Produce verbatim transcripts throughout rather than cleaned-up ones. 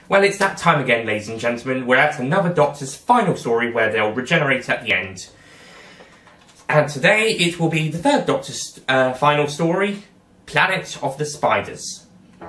Well, it's that time again, ladies and gentlemen. We're at another Doctor's final story where they'll regenerate at the end. And today it will be the third Doctor's uh, final story, Planet of the Spiders.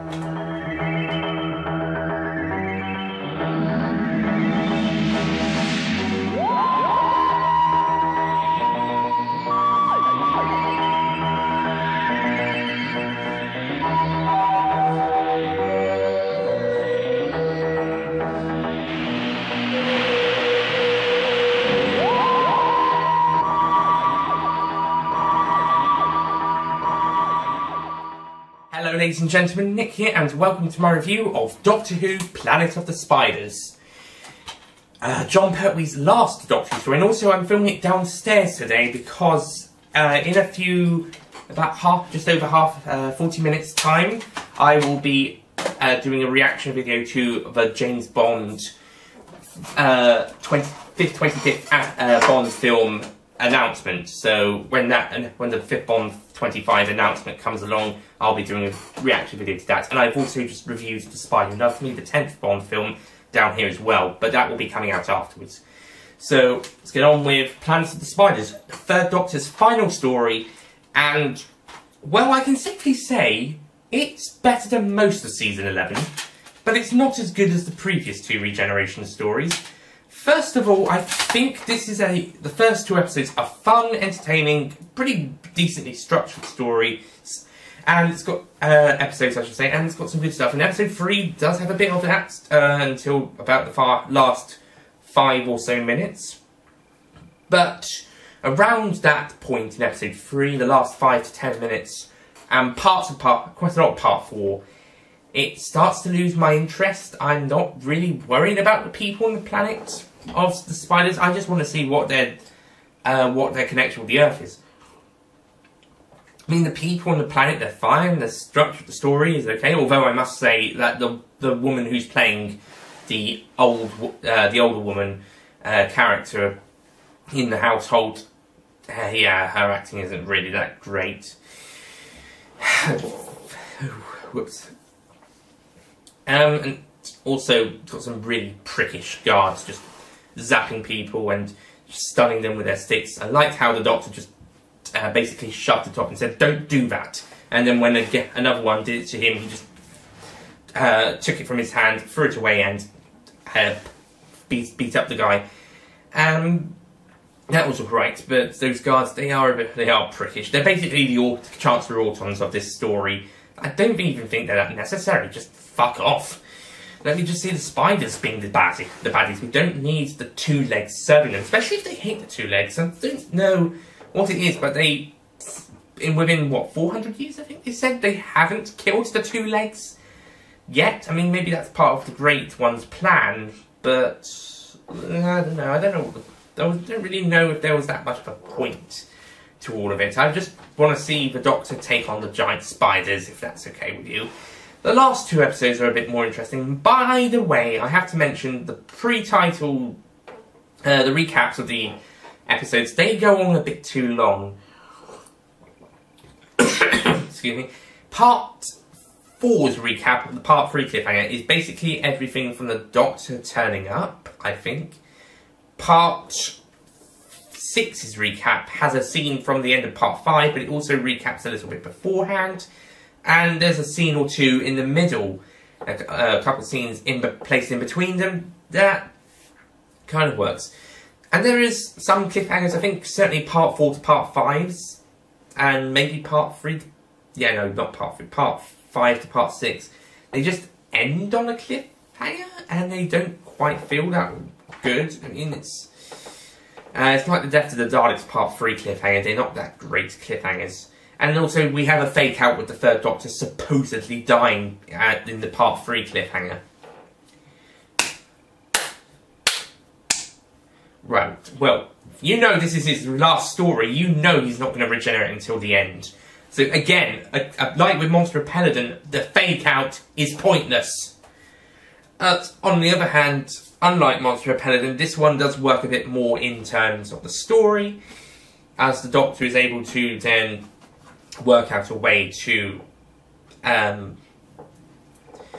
Hello ladies and gentlemen, Nick here and welcome to my review of Doctor Who Planet of the Spiders. Uh, Jon Pertwee's last Doctor Who story, and also I'm filming it downstairs today because uh, in a few, about half, just over half, uh, forty minutes time, I will be uh, doing a reaction video to the James Bond uh, twenty-fifth, twenty-fifth uh, Bond film announcement. So when that, when the fifth Bond twenty-five announcement comes along, I'll be doing a reaction video to that. And I've also just reviewed The Spider Who Loves Me, the tenth Bond film, down here as well, but that will be coming out afterwards. So let's get on with Planet of the Spiders, the third Doctor's final story, and well, I can safely say it's better than most of season eleven, but it's not as good as the previous two regeneration stories. First of all, I think this is a, the first two episodes are fun, entertaining, pretty decently structured story, and it's got, uh, episodes I should say, and it's got some good stuff, and episode three does have a bit of that, uh, until about the far last five or so minutes, but around that point in episode three, the last five to ten minutes, and parts of part, quite a lot of part four, it starts to lose my interest. I'm not really worried about the people on the planet of the spiders. I just want to see what their uh, what their connection with the Earth is. I mean, the people on the planet, they're fine. The structure of the story is okay. Although I must say that the the woman who's playing the old uh, the older woman uh, character in the household, uh, yeah, her acting isn't really that great. Whoops. Um, and also got some really prickish guards just zapping people and stunning them with their sticks. I liked how the Doctor just uh, basically shoved it off and said, "Don't do that." And then when again, another one did it to him, he just uh, took it from his hand, threw it away, and uh, beat beat up the guy. Um, that was alright, but those guards, they are a bit, they are prickish. They're basically the Chancellor Autons of this story. I don't even think they're that necessary. Just fuck off. Let me just see the spiders being the baddie, the baddies. We don't need the two legs serving them, especially if they hate the two legs. I don't know what it is, but they, in within what four hundred years, I think they said, they haven't killed the two legs yet. I mean, maybe that's part of the Great One's plan, but I don't know. I don't know. I don't really know if there was that much of a point to all of it. I just want to see the Doctor take on the giant spiders, if that's okay with you. The last two episodes are a bit more interesting. By the way, I have to mention the pre-title, uh, the recaps of the episodes, they go on a bit too long. Excuse me. Part four's recap of the part three cliffhanger is basically everything from the Doctor turning up, I think. Part six's recap has a scene from the end of part five, but it also recaps a little bit beforehand. And there's a scene or two in the middle, a, a couple of scenes in placed in between them. That kind of works. And there is some cliffhangers, I think certainly part four to part five's, and maybe part three, yeah, no, not part three, part five to part six. They just end on a cliffhanger, and they don't quite feel that good. I mean, it's, uh, it's like the Death of the Daleks part three cliffhanger. They're not that great cliffhangers. And also, we have a fake out with the third Doctor supposedly dying at, in the part three cliffhanger. Right, well, you know this is his last story. You know he's not going to regenerate until the end. So again, a, a, like with Monster Repellidon, the fake out is pointless. Uh, on the other hand, unlike Monster Repellidon, this one does work a bit more in terms of the story, as the Doctor is able to then work out a way to um,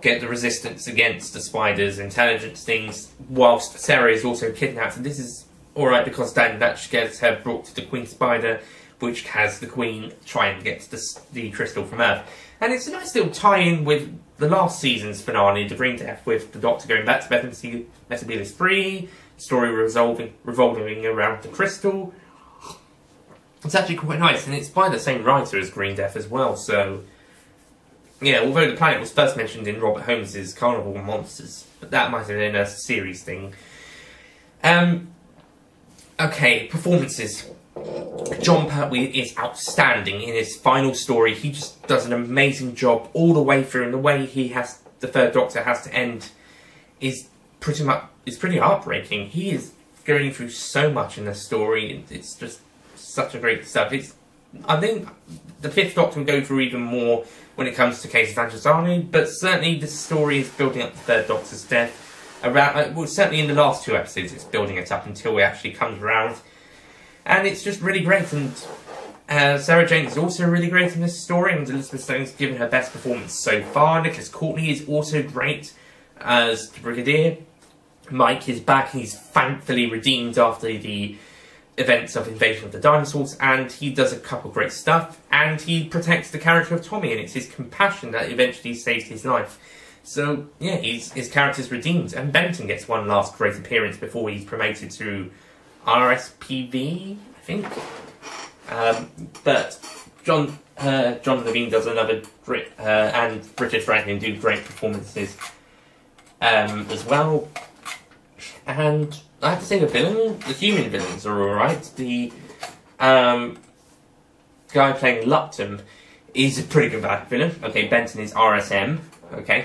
get the resistance against the spiders, intelligence things, whilst Sarah is also kidnapped. And this is alright because Dan Dutch gets her brought to the Queen Spider, which has the Queen try and get the, the crystal from Earth. And it's a nice little tie-in with the last season's finale, The Green Death, with the Doctor going back to Metebelis three, story resolving, revolving around the crystal. It's actually quite nice, and it's by the same writer as Green Death as well, so... Yeah, although the planet was first mentioned in Robert Holmes's Carnival of Monsters, but that might have been a series thing. Um, okay, performances. Jon Pertwee is outstanding in his final story. He just does an amazing job all the way through, and the way he has, the Third Doctor has to end is pretty much, is pretty heartbreaking. He is going through so much in the story, it's just such a great stuff. It's, I think the Fifth Doctor will go through even more when it comes to Case of Angelzani, but certainly this story is building up the Third Doctor's death. Around, well, certainly in the last two episodes, it's building it up until it actually comes around, and it's just really great. And uh, Sarah Jane is also really great in this story, and Elizabeth Stone's given her best performance so far. Nicholas Courtney is also great as the Brigadier. Mike is back; he's thankfully redeemed after the events of Invasion of the Dinosaurs, and he does a couple of great stuff, and he protects the character of Tommy, and it's his compassion that eventually saves his life. So, yeah, he's, his character's redeemed, and Benton gets one last great appearance before he's promoted to R S P V, I think. Um, but John uh, John Levine does another great, uh, and Richard Franklin do great performances um, as well. And I have to say the villain, the human villains are alright. The um, guy playing Lupton is a pretty good villain. Okay, Benton is R S M. Okay.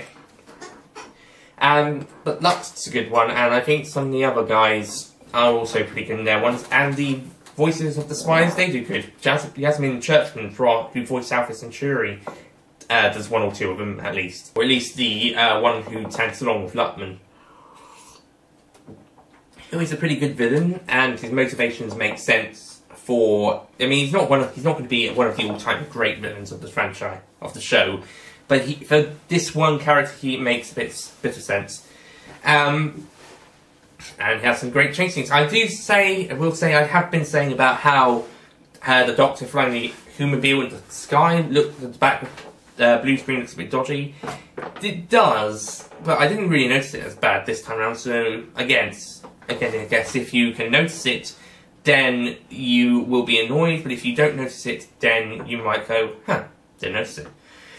Um, but Lupton's a good one, and I think some of the other guys are also pretty good in their ones. And the voices of the spiders, they do good. Jas Yasmin Churchman, who voiced Alpha Centauri, uh, does one or two of them at least. Or at least the uh, one who tags along with Lupton. Who is a pretty good villain, and his motivations make sense for... I mean, he's not one of, he's not going to be one of the all-time great villains of the franchise, of the show, but he, for this one character, he makes a bit, bit of sense. Um, and he has some great chasings. I do say, I will say, I have been saying about how uh, the Doctor flying the Humobile in the sky, look at the back, uh, blue screen looks a bit dodgy. It does, but I didn't really notice it as bad this time around, so again, Again, I guess if you can notice it, then you will be annoyed, but if you don't notice it, then you might go, huh, didn't notice it.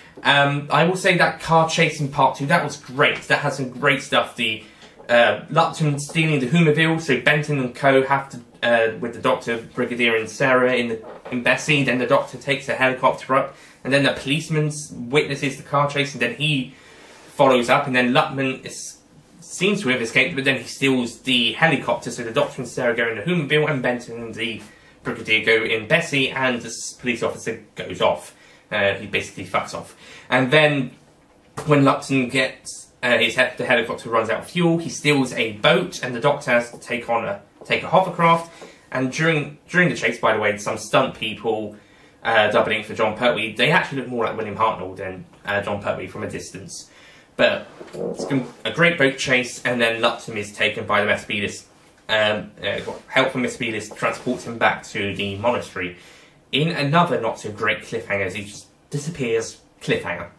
Um, I will say that car chase in part two, that was great. That has some great stuff. The uh, Lupton stealing the Humobile, so Benton and co have to, uh, with the Doctor, Brigadier and Sarah in, the, in Bessie, then the Doctor takes a helicopter up, and then the policeman witnesses the car chase, and then he follows up, and then Lupton is... seems to have escaped, but then he steals the helicopter, so the Doctor and Sarah go in the Humobile, and Benton and the Brigadier go in Bessie, and the police officer goes off. Uh, he basically fucks off. And then, when Lupton gets uh, his he the helicopter runs out of fuel, he steals a boat, and the Doctor has to take on a take a hovercraft. And during during the chase, by the way, some stunt people uh, doubling for Jon Pertwee, they actually look more like William Hartnell than uh, Jon Pertwee from a distance. But it's a great boat chase, and then Lupton is taken by the Metebelis. Um, uh, got help from Metebelis transports him back to the monastery. In another not so great cliffhanger, as he just disappears. Cliffhanger.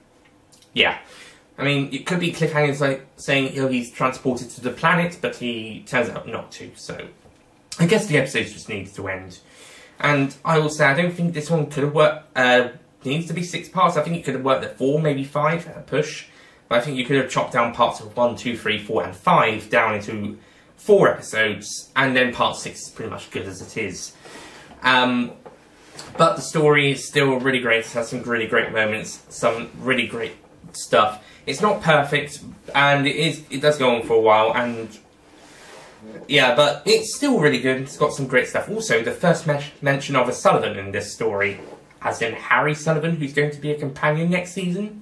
Yeah. I mean, it could be cliffhangers like saying, you know, he's transported to the planet, but he turns out not to, so... I guess the episode just needs to end. And I will say, I don't think this one could have worked... Uh, needs to be six parts. I think it could have worked at four, maybe five, at a push. But I think you could have chopped down parts of one, two, three, four, and five down into four episodes, and then part six is pretty much good as it is. Um, but the story is still really great. It has some really great moments, some really great stuff. It's not perfect, and it is. It does go on for a while, and yeah, but it's still really good. It's got some great stuff. Also, the first me mention of a Sullivan in this story, as in Harry Sullivan, who's going to be a companion next season.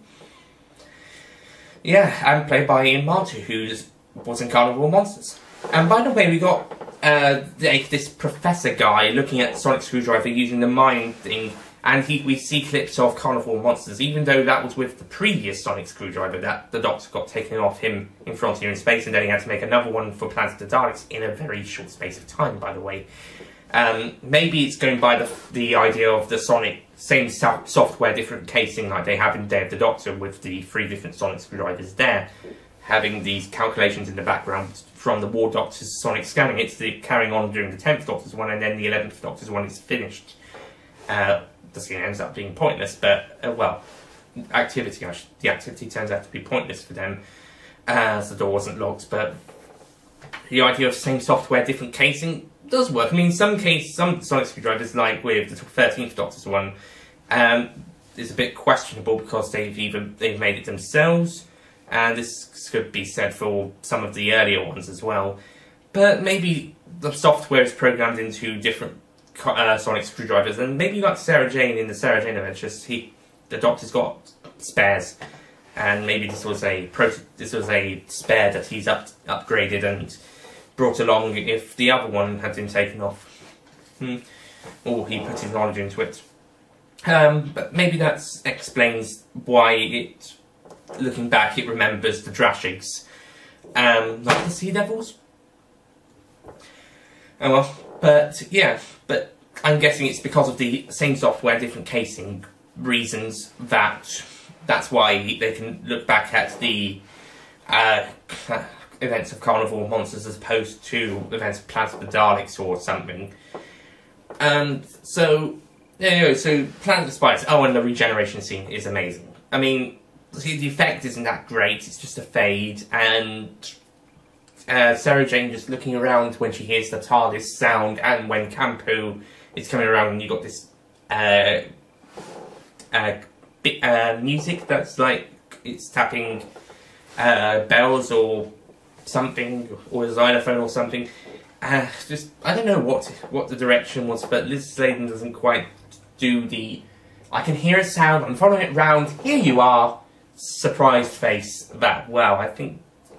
Yeah, and played by Ian Marter, who was in Carnival of Monsters. And by the way, we got uh, this professor guy looking at Sonic Screwdriver using the mind thing And he, we see clips of Carnival Monsters, even though that was with the previous Sonic Screwdriver, that the Doctor got taken off him in Frontier in Space, and then he had to make another one for Planet of the Daleks in a very short space of time, by the way. Um, maybe it's going by the, the idea of the Sonic, same so software, different casing like they have in Day of the Doctor with the three different Sonic Screwdrivers there, having these calculations in the background from the War Doctor's Sonic scanning. It's the carrying on during the tenth Doctor's one, and then the eleventh Doctor's one is finished. Uh, the scene ends up being pointless, but, uh, well, activity, the activity turns out to be pointless for them, as the door wasn't locked, but the idea of same software, different casing does work. I mean, some case, some Sonic Screwdrivers, like with the thirteenth Doctor's one, um, is a bit questionable because they've even they've made it themselves, and this could be said for some of the earlier ones as well. But maybe the software is programmed into different uh, Sonic Screwdrivers, and maybe like Sarah Jane in the Sarah Jane Adventures, he, the Doctor's got spares, and maybe this was a pro this was a spare that he's up upgraded and brought along if the other one had been taken off. Hmm. Or he put his knowledge into it. Um, but maybe that explains why it, looking back, it remembers the Drashigs. Um, like the Sea Devils? Oh well, but yeah, but I'm guessing it's because of the same software, different casing reasons that that's why they can look back at the uh, events of Carnival Monsters as opposed to events of Planet of the Daleks or something. Um, so, anyway, so Planet of the Spiders, oh, and the regeneration scene is amazing. I mean, see, the effect isn't that great, it's just a fade, and uh, Sarah Jane just looking around when she hears the TARDIS sound, and when Campo is coming around and you got this uh, uh, bit, uh, music that's like, it's tapping uh, bells or something, or a xylophone or something. Uh, just, I don't know what what the direction was, but Liz Sladen doesn't quite do the, I can hear a sound, I'm following it round, here you are, surprised face that well. I think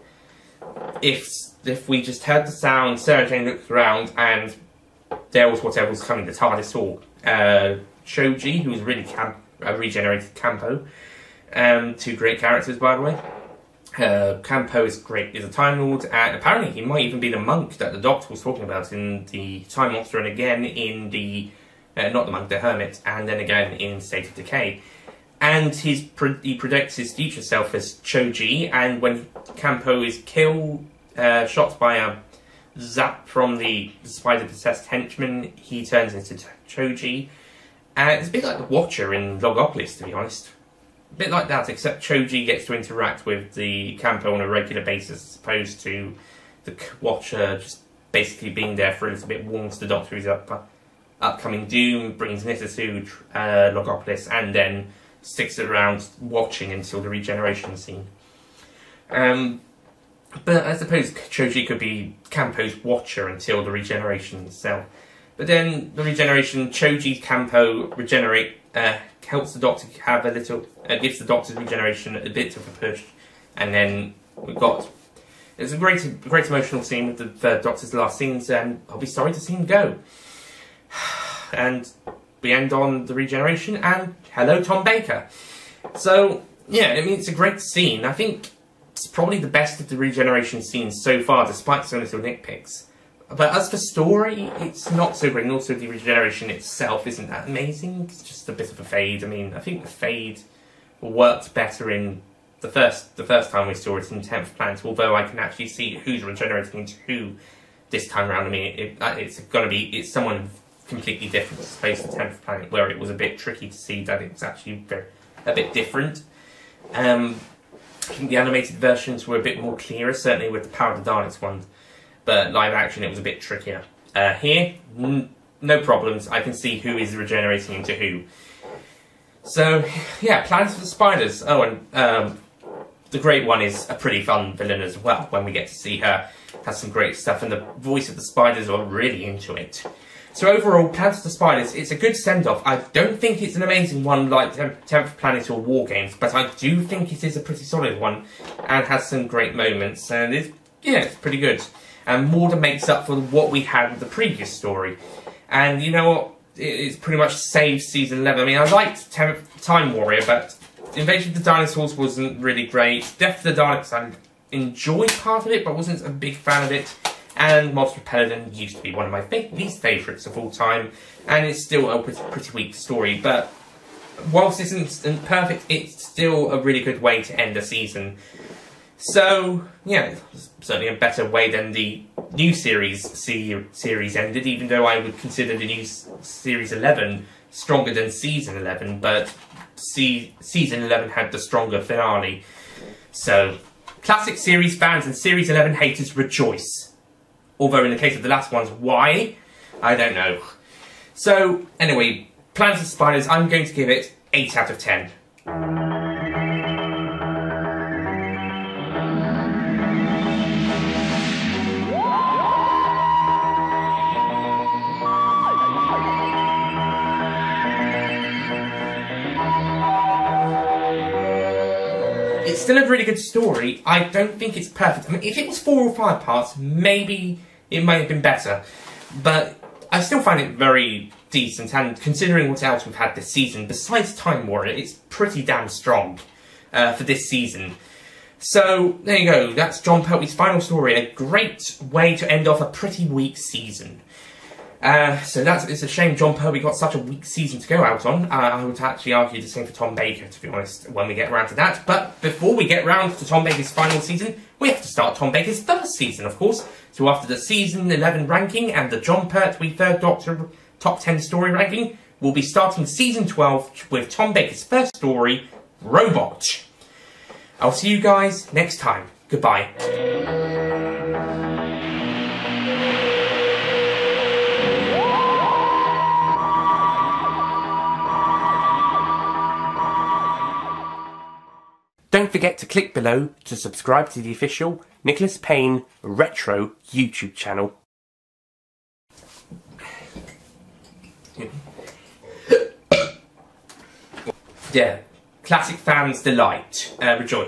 if if we just heard the sound, Sarah Jane looked around, and there was whatever was coming, the TARDIS or uh, Shoji, who's really camp, a regenerated Campo. Um, two great characters, by the way. Uh, Campo is great, is a Time Lord, and apparently he might even be the monk that the Doctor was talking about in the Time Monster, and again in the, uh, not the monk, the Hermit, and then again in State of Decay. And his pre he predicts his future self as Choji, and when Campo is killed, uh, shot by a zap from the spider-possessed henchman, he turns into Choji. And it's a bit like the Watcher in Logopolis, to be honest. A bit like that, except Choji gets to interact with the Campo on a regular basis, as opposed to the Watcher just basically being there for a little bit, warns the Doctor who's up, uh, upcoming doom, brings Nissa to uh, Logopolis, and then sticks around watching until the regeneration scene. Um, but I suppose Choji could be Campo's Watcher until the regeneration itself. But then the regeneration, Choji's Campo regenerate, uh, helps the Doctor have a little, uh, gives the Doctor's regeneration a bit of a push, and then we've got, it's a great, great emotional scene with the third Doctor's last scenes, and I'll be sorry to see him go. And we end on the regeneration, and hello Tom Baker. So, yeah, I mean, it's a great scene. I think it's probably the best of the regeneration scenes so far, despite some little nitpicks. But as for story, it's not so great, and also the regeneration itself isn't that amazing. It's just a bit of a fade. I mean, I think the fade worked better in the first the first time we saw it in tenth Planet, although I can actually see who's regenerating into who this time around. I mean, it, it's going to be, it's someone completely different as opposed to tenth Planet, where it was a bit tricky to see that it's actually very, a bit different. Um, I think the animated versions were a bit more clearer, certainly with the Power of the Daleks one. But live action, it was a bit trickier. Uh, here, n no problems. I can see who is regenerating into who. So, yeah, Planet of the Spiders. Oh, and um, the Great One is a pretty fun villain as well, when we get to see her. Has some great stuff, and the voice of the Spiders are really into it. So overall, Planet of the Spiders, it's a good send-off. I don't think it's an amazing one like tenth Planet or War Games, but I do think it is a pretty solid one, and has some great moments, and it's, yeah, it's pretty good. And more than makes up for what we had with the previous story. And you know what? it's pretty much saved season eleven. I mean, I liked Time Warrior, but Invasion of the Dinosaurs wasn't really great. Death of the Daleks, I enjoyed part of it, but wasn't a big fan of it. And Monster Peladon used to be one of my fa least favourites of all time, and it's still a pretty, pretty weak story. But whilst this isn't perfect, it's still a really good way to end a season. So, yeah, it's certainly a better way than the new series se series ended, even though I would consider the new series eleven stronger than season eleven, but se season eleven had the stronger finale. So, classic series fans and series eleven haters rejoice. Although in the case of the last ones, why? I don't know. So, anyway, Planet of the Spiders, I'm going to give it eight out of ten. It's still a really good story. I don't think it's perfect. I mean, if it was four or five parts, maybe it might have been better. But I still find it very decent, and considering what else we've had this season, besides Time Warrior, it's pretty damn strong uh, for this season. So, there you go. That's Jon Pertwee's final story. A great way to end off a pretty weak season. Uh, so that's, it's a shame Jon Pertwee got such a weak season to go out on. Uh, I would actually argue the same for Tom Baker, to be honest, when we get around to that. But before we get round to Tom Baker's final season, we have to start Tom Baker's third season, of course. So after the season eleven ranking and the Jon Pertwee Third Doctor top ten story ranking, we'll be starting season twelve with Tom Baker's first story, Robot. I'll see you guys next time. Goodbye. Don't forget to click below to subscribe to the official Nicholas Payne Retro YouTube channel. Yeah, classic fans delight. Uh, rejoice.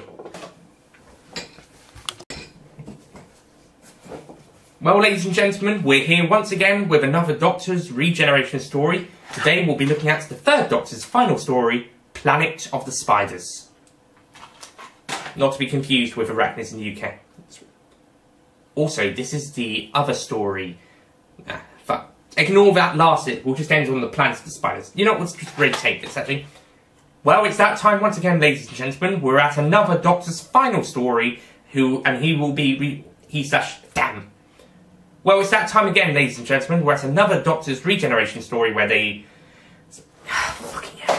Well, ladies and gentlemen, we're here once again with another Doctor's regeneration story. Today we'll be looking at the third Doctor's final story, Planet of the Spiders. Not to be confused with Arachnids in the U K. Also, this is the other story. Nah, fuck. Ignore that last bit. We'll just end on the Planet of the Spiders. You know what? Let's just really take this, actually. Well, it's that time once again, ladies and gentlemen. We're at another Doctor's final story, who and he will be re he slash damn. Well, it's that time again, ladies and gentlemen. We're at another Doctor's regeneration story where they fucking hell.